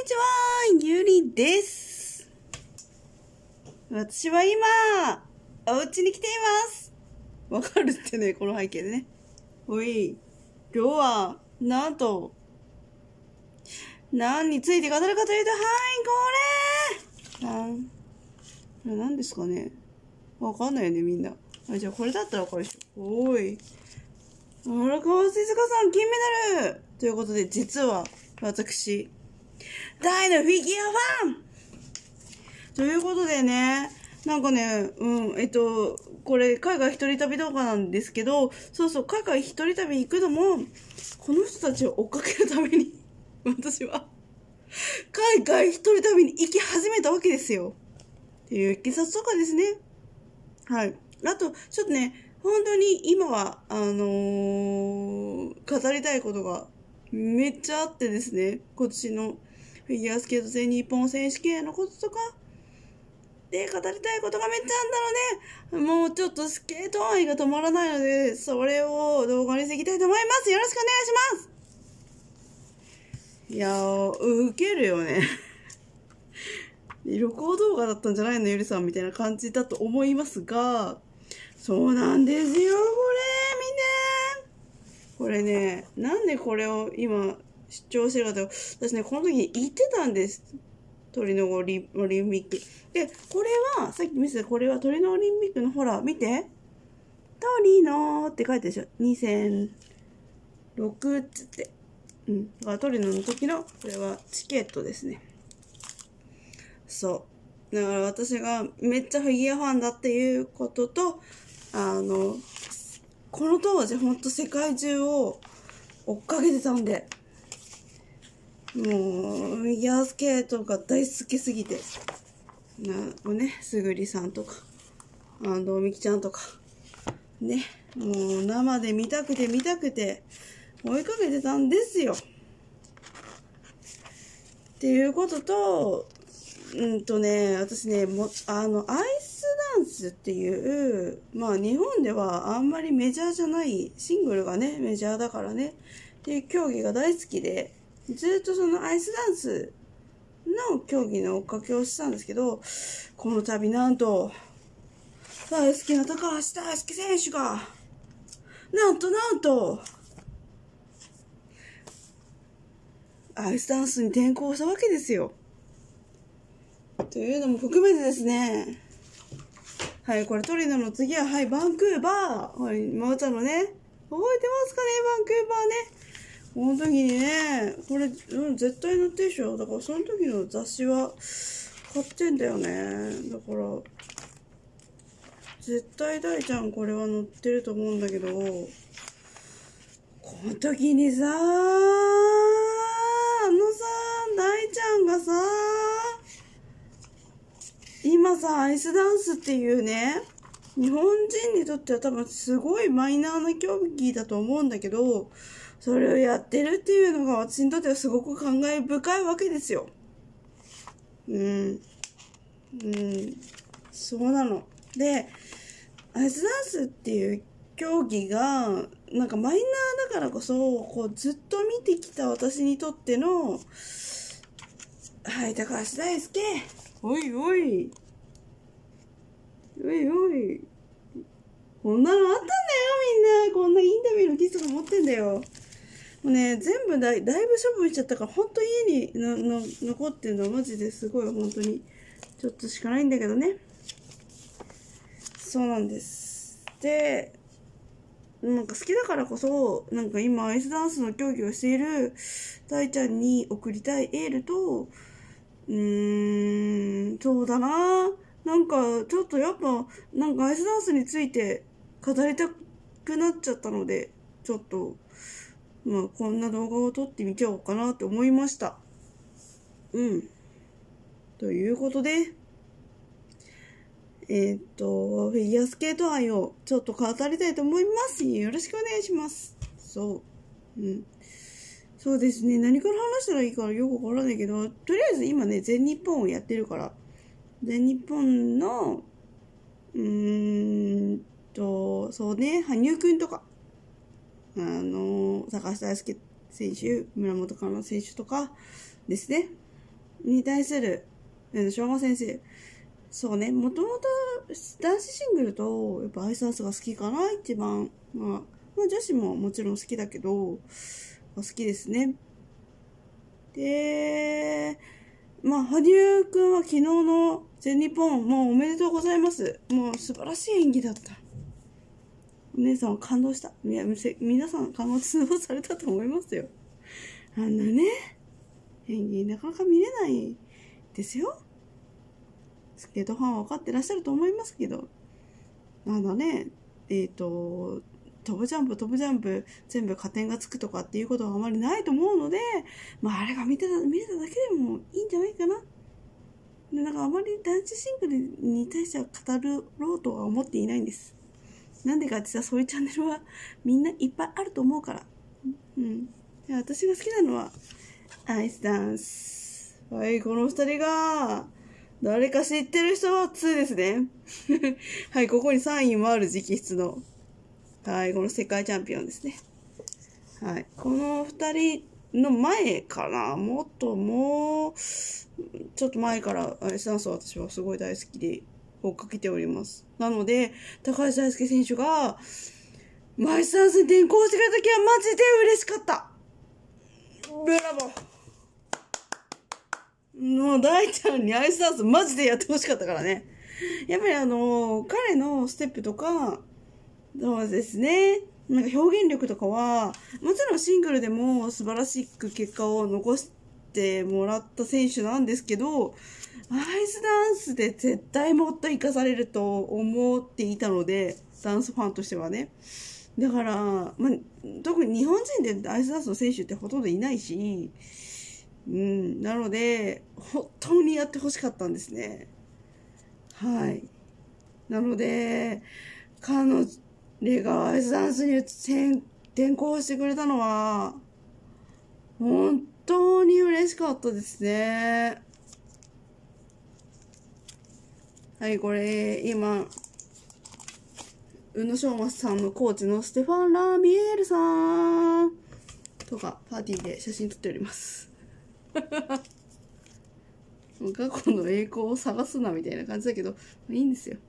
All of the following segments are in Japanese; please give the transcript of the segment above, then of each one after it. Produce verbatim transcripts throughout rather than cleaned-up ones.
ちは、ゆりです。私は今、お家に来ています。わかるってね、この背景でね。おい、今日は、なんと、何について語るかというと、はい、これなん、これ何ですかね。わかんないよね、みんな。あ、じゃあこれだったらわかるでしょ。おい。荒川静香さん、金メダルということで、実は、私、大のフィギュアファンということでね、なんかね、うん、えっと、これ、海外一人旅動画なんですけど、そうそう、海外一人旅行くのも、この人たちを追っかけるために、私は、海外一人旅に行き始めたわけですよ。っていういきさつとかですね。はい。あと、ちょっとね、本当に今は、あのー、語りたいことがめっちゃあってですね、今年のフィギュアスケート全日本選手権のこととか、で、語りたいことがめっちゃあんだろうね。もうちょっとスケート愛が止まらないので、それを動画にしていきたいと思います。よろしくお願いします。いやー、ウケるよね。旅行動画だったんじゃないのゆりさんみたいな感じだと思いますが、そうなんですよ、これ、見て。これね、なんでこれを今、主張してるかと、私ね、この時に言ってたんです。鳥のオリンピック。で、これは、さっき見せた、これは鳥のオリンピックの、ほら、見て。鳥のって書いてるでしょ。にせんろくっつって。うん。だから鳥のの時の、これはチケットですね。そう。だから私がめっちゃフィギュアファンだっていうことと、あの、この当時ほんと世界中を追っかけてたんで、もう、フィギュアスケートが大好きすぎて、な、ね、すぐりさんとか、安藤美希ちゃんとか、ね、もう生で見たくて見たくて、追いかけてたんですよ。っていうことと、うんとね、私ね、も、あの、アイスダンスっていう、まあ日本ではあんまりメジャーじゃない、シングルがね、メジャーだからね、っていう競技が大好きで、ずっとそのアイスダンスの競技の追っかけをしたんですけど、この度なんと、大好きな高橋大輔選手が、なんとなんと、アイスダンスに転向したわけですよ。というのも含めてですね、はい、これトリノの次は、はい、バンクーバー。はい、まおちゃんのね、覚えてますかね、バンクーバーね。この時にね、これ、うん、絶対載ってるでしょ。だからその時の雑誌は買ってんだよね。だから、絶対大ちゃんこれは載ってると思うんだけど、この時にさ、あのさ、大ちゃんがさ、今さ、アイスダンスっていうね、日本人にとっては多分すごいマイナーな競技だと思うんだけど、それをやってるっていうのが私にとってはすごく感慨深いわけですよ。うん。うん。そうなの。で、アイスダンスっていう競技が、なんかマイナーだからこそ、こうずっと見てきた私にとっての、はい、高橋大輔。おいおい。おいおい。こんなのあったんだよ、みんな。こんなインタビューの記事とか持ってんだよ。もうね、全部だい、だいぶ処分しちゃったから、ほんと家にのの残ってるのはマジですごい、本当に。ちょっとしかないんだけどね。そうなんです。で、なんか好きだからこそ、なんか今アイスダンスの競技をしている大ちゃんに送りたいエールと、うーん、そうだな。なんかちょっとやっぱ、なんかアイスダンスについて語りたくなっちゃったので、ちょっと、まあこんな動画を撮ってみちゃおうかなって思いました。うん。ということで、えー、っと、フィギュアスケート愛をちょっと語りたいと思います。よろしくお願いします。そう。うん。そうですね。何から話したらいいかよくわからないけど、とりあえず今ね、全日本をやってるから、全日本の、うーんと、そうね、羽生くんとか、あの、高橋大輔選手、村本哉中選手とかですね。 に対する、しょうま先生。そうね、もともと男子シングルと、やっぱアイスダンスが好きかな、一番。まあ、まあ女子ももちろん好きだけど、好きですね。で、まあ、羽生くんは昨日の全日本、もうおめでとうございます。もう素晴らしい演技だった。お姉さんは感動した。いや、皆さん感動されたと思いますよ。あんなね、演技なかなか見れないですよ。スケートファンは分かってらっしゃると思いますけど、なんだね、えっと、飛ぶジャンプ、飛ぶジャンプ、全部加点がつくとかっていうことはあまりないと思うので、まあ、あれが見てた、見れただけでもいいんじゃないかな。でなんかあまり男子シングルに対しては語ろうとは思っていないんです。なんでかってさ、そういうチャンネルはみんないっぱいあると思うから。うん。で私が好きなのは、アイスダンス。はい、この二人が、誰か知ってる人はにですね。はい、ここにさんいもある直筆の。はい、この世界チャンピオンですね。はい、この二人の前かな、もっともう、ちょっと前からアイスダンスは私はすごい大好きで追っかけております。なので、高橋大輔選手が、アイスダンスに転向してくれた時はマジで嬉しかった。ブラボー。もう大ちゃんにアイスダンスマジでやってほしかったからね。やっぱりあの、彼のステップとか、そうですね。なんか表現力とかは、もちろんシングルでも素晴らしく結果を残してもらった選手なんですけど、アイスダンスで絶対もっと活かされると思っていたので、ダンスファンとしてはね。だから、まあ、特に日本人でアイスダンスの選手ってほとんどいないし、うん、なので、本当にやってほしかったんですね。はい。なので、彼女がアイスダンスに転向してくれたのは、本当に嬉しかったですね。はい、これ、今、宇野昌磨さんのコーチのステファン・ラーミエールさんとか、パーティーで写真撮っております。過去の栄光を探すなみたいな感じだけど、いいんですよ。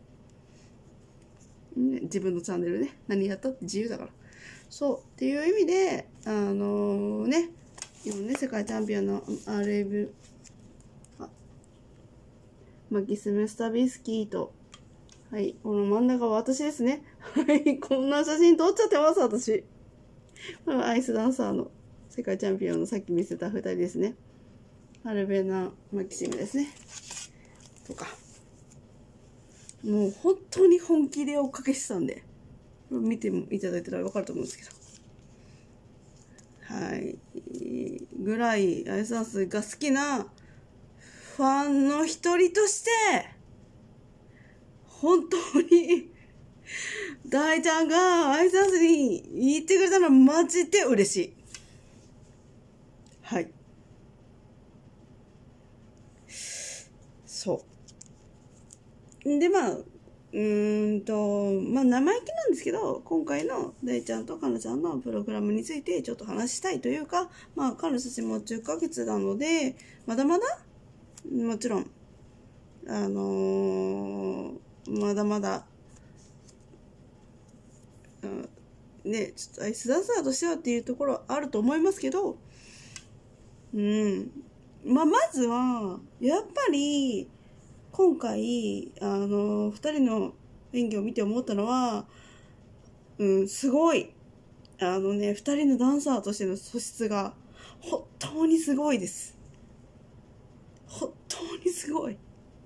ね、自分のチャンネルね、何やったって自由だから。そう、っていう意味で、あのー、ね、今ね、世界チャンピオンの アールエム、マキスム・スタビスキーと、はい、この真ん中は私ですね。はい、こんな写真撮っちゃってます、私。これはアイスダンサーの世界チャンピオンのさっき見せたふたりですね。アルベナ・マキシムですね。とか。もう本当に本気で追っかけしてたんで、見ていただいたら分かると思うんですけど。はい。ぐらいアイスダンスが好きなファンの一人として、本当に、大ちゃんがアイスダンスに行ってくれたのはマジで嬉しい。はい。そう。で、まあ、うーんと、まあ生意気なんですけど、今回の大ちゃんとかなちゃんのプログラムについてちょっと話したいというか、まあ彼女たちもじゅっかげつなので、まだまだ、もちろん、あのー、まだまだ、ね、ちょっとアイスダンサーとしてはっていうところはあると思いますけど、うん。まあ、まずは、やっぱり、今回、あの、二人の演技を見て思ったのは、うん、すごい。あのね、二人のダンサーとしての素質が、本当にすごいです。本当にすごい。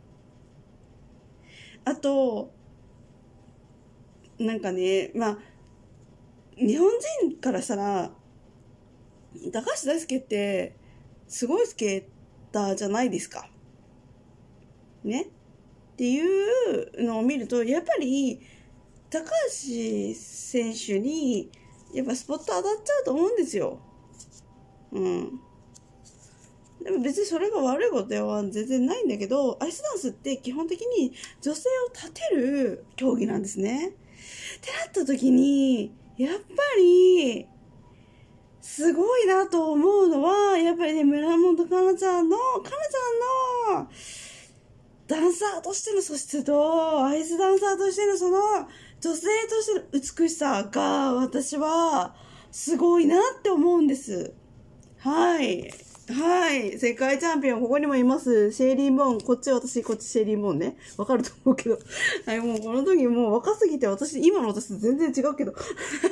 あと、なんかね、まあ、日本人からしたら、高橋大輔って、すごいスケーターじゃないですか。ね。っていうのを見ると、やっぱり、高橋選手に、やっぱスポット当たっちゃうと思うんですよ。うん。でも別にそれが悪いことでは全然ないんだけど、アイスダンスって基本的に女性を立てる競技なんですね。ってなった時に、やっぱり、すごいなと思うのは、ややっぱりね、村本哉中ちゃんの、哉中ちゃんの、ダンサーとしての素質と、アイスダンサーとしてのその、女性としての美しさが、私は、すごいなって思うんです。はい。はい。世界チャンピオン、ここにもいます。シェイリーン・ボーン。こっち私、こっちシェイリーン・ボーンね。わかると思うけど。はい、もうこの時もう若すぎて、私、今の私と全然違うけど。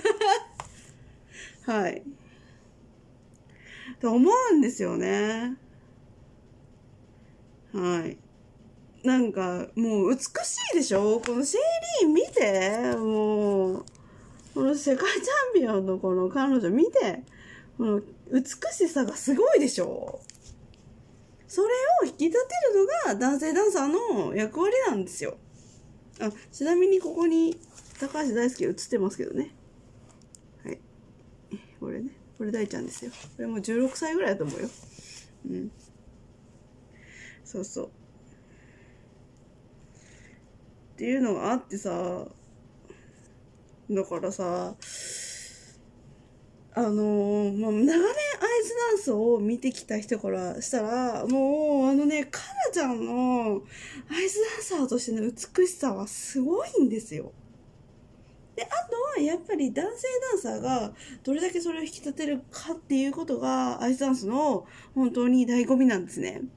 はい。と思うんですよね。はい。なんか、もう美しいでしょ？このシェイリーン見て。もう、この世界チャンピオンのこの彼女見て。この美しさがすごいでしょ？それを引き立てるのが男性ダンサーの役割なんですよ。あ、ちなみにここに高橋大輔映ってますけどね。はい。これね。これ大ちゃんですよ。これもうじゅうろくさいぐらいだと思うよ。うん。そうそう。っていうのがあってさ、だからさ、あのー、まあ、長年アイスダンスを見てきた人からしたら、もう、あのね、カナちゃんのアイスダンサーとしての美しさはすごいんですよ。で、あとはやっぱり男性ダンサーがどれだけそれを引き立てるかっていうことがアイスダンスの本当に醍醐味なんですね。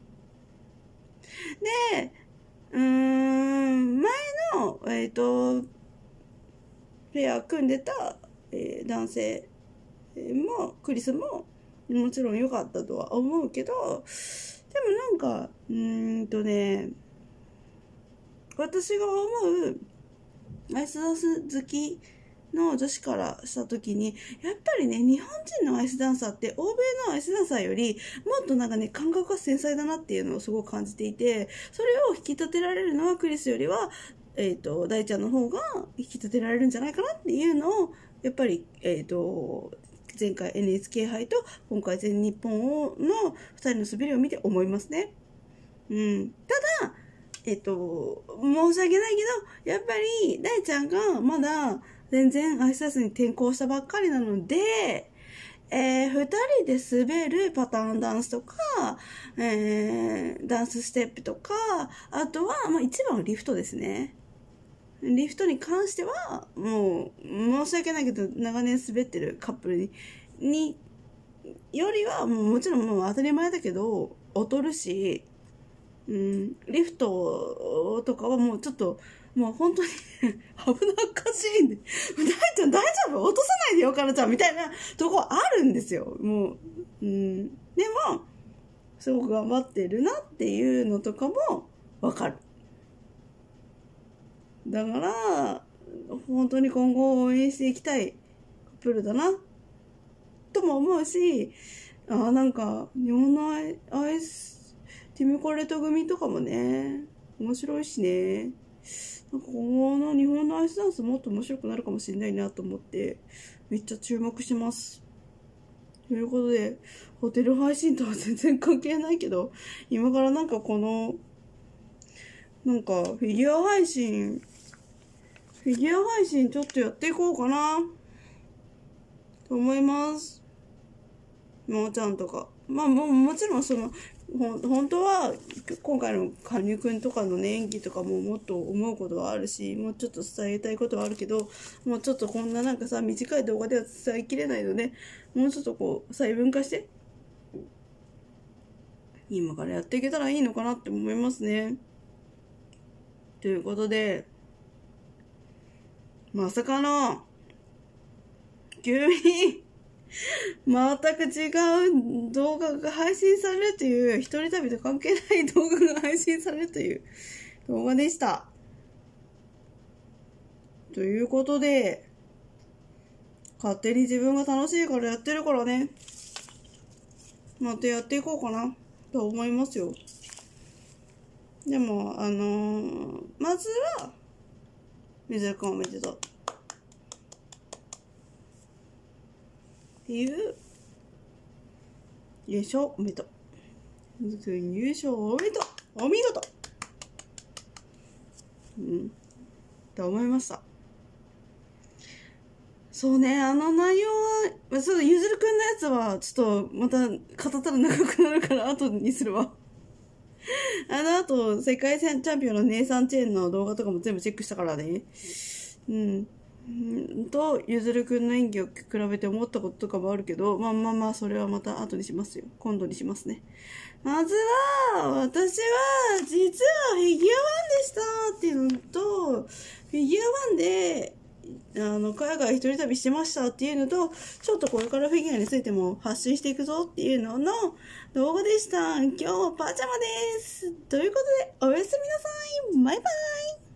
で、うーん、前の、えっと、ペア組んでた、えー、男性も、クリスも、もちろん良かったとは思うけど、でもなんか、うーんとね、私が思う、アイスダンス好きの女子からした時に、やっぱりね、日本人のアイスダンサーって欧米のアイスダンサーよりもっとなんかね、感覚が繊細だなっていうのをすごく感じていて、それを引き立てられるのはクリスよりは、えっと、大ちゃんの方が引き立てられるんじゃないかなっていうのを、やっぱり、えっと、前回 エヌエイチケー 杯と今回全日本のふたりの滑りを見て思いますね。うん。ただ、えっと、申し訳ないけど、やっぱり大ちゃんがまだ全然アイスダンスに転向したばっかりなので、えー、二人で滑るパターンダンスとか、えー、ダンスステップとか、あとは、まあ一番はリフトですね。リフトに関しては、もう、申し訳ないけど、長年滑ってるカップルに、によりは、もうもちろんもう当たり前だけど、劣るし、うん、リフトとかはもうちょっと、もう本当に危なっかしいんで、大ちゃん大丈夫？落とさないでよ、かなちゃんみたいなとこあるんですよ。もう、うん。でも、すごく頑張ってるなっていうのとかもわかる。だから、本当に今後応援していきたいカップルだな、とも思うし、ああ、なんか、日本のアイス、ティムコレト組とかもね、面白いしね。なんか今後の日本のアイスダンスもっと面白くなるかもしれないなと思って、めっちゃ注目してます。ということで、ホテル配信とは全然関係ないけど、今からなんかこの、なんかフィギュア配信、フィギュア配信ちょっとやっていこうかな、と思います。もーちゃんとか。まあもうもちろんその、ほ本当は今回の羽生くんとかのね、演技とかももっと思うことはあるし、もうちょっと伝えたいことはあるけど、もうちょっとこんななんかさ、短い動画では伝えきれないので、もうちょっとこう細分化して今からやっていけたらいいのかなって思いますね。ということで、まさかの急に全く違う動画が配信されるという、一人旅と関係ない動画が配信されるという動画でした。ということで、勝手に自分が楽しいからやってるからね、またやっていこうかなと思いますよ。でも、あのー、まずは、水谷くんおめでとう。っていう、優勝おめでとう。水谷くん優勝おめでとう。お見事。うん。と思いました。 そうね、あの内容は、そう、ゆずるくんのやつは、ちょっと、また、語ったら長くなるから、後にするわ。あの後、世界チャンピオンのネイサン・チェーンの動画とかも全部チェックしたからね。うん。うんと、ゆずるくんの演技を比べて思ったこととかもあるけど、まあまあまあ、それはまた後にしますよ。今度にしますね。まずは、私は、実はフィギュアワンでしたっていうのと、フィギュアワンで、あの、海外一人旅してましたっていうのと、ちょっとこれからフィギュアについても発信していくぞっていうのの動画でした。今日はパジャマです。ということで、おやすみなさい。バイバイ。